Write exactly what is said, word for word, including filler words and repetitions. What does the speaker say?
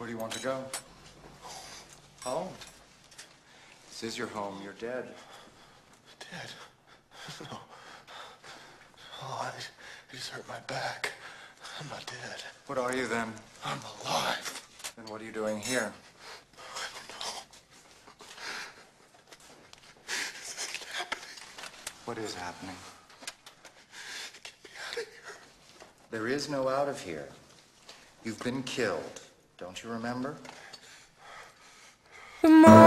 Where do you want to go? Home. This is your home. You're dead. Dead? No. Oh, I, I just hurt my back. I'm not dead. What are you then? I'm alive. Then what are you doing here? I don't know. This isn't happening. What is happening? Get me out of here. There is no out of here. You've been killed. Don't you remember? The more